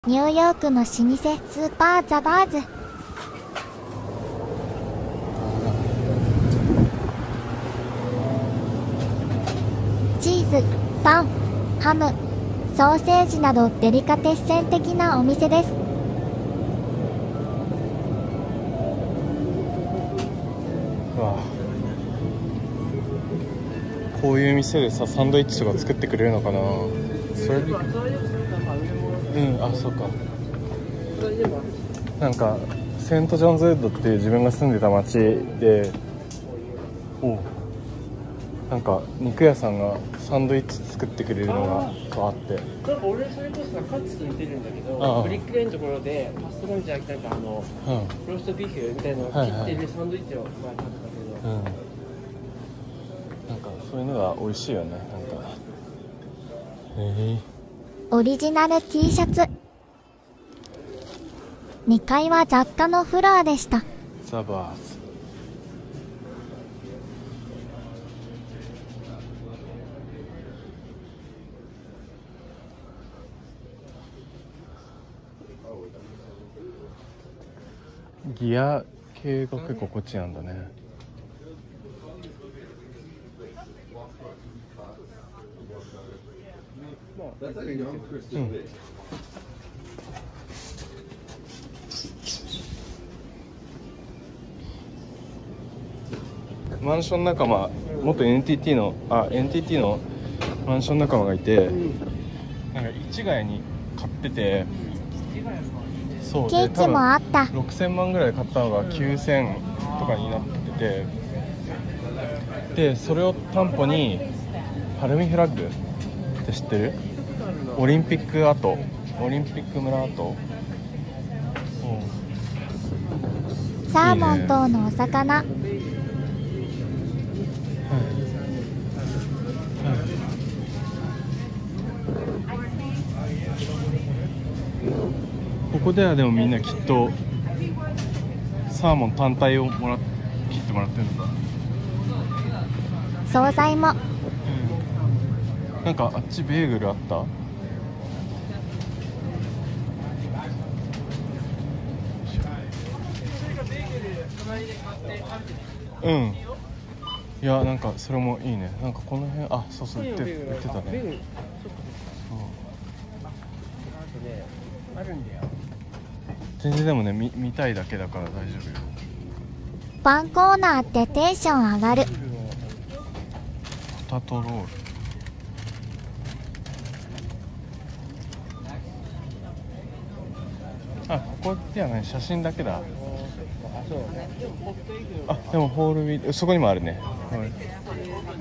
ニューヨークの老舗スーパーザバーズ。チーズ、パン、ハム、ソーセージなどデリカテッセン的なお店です。 うわ、こういう店でさ、サンドイッチとか作ってくれるのかな。それであ、そうか。なんかセントジョンズウッドっていう自分が住んでた町で、なんか肉屋さんがサンドイッチ作ってくれるのがあって、 なんか俺それこそカツと似てるんだけど、ブリックレーンのところでパストラミじゃなくてなんかローストビーフみたいなのを切ってるサンドイッチを前買ったけど、 なんかそういうのが美味しいよね。なんかオリジナル T シャツ。2階は雑貨のフロアでした。 ザバーズ。ギア系が結構こっちなんだね。マンション仲間、元 NTT のマンション仲間がいて、なんか市ヶ谷に買ってて、そうケーキもあった。 6000万ぐらい買ったのが9000とかになってて、でそれを担保にパルミフラッグって知ってる？オリンピック村跡、 サーモン等のお魚。 ここではでもみんなきっとサーモン単体を切ってもらってるのか。 惣菜も。 なんかあっちベーグルあった？いや、なんかそれもいいね。なんかこの辺、そうそう、売ってたね。 あるんだよ。 全然でもね、見たいだけだから大丈夫よ。 パンコーナーってテンション上がる。 ポタトロール。ここではね、写真だけだ。 そうだね。 でもホールウィーそこにもあるね。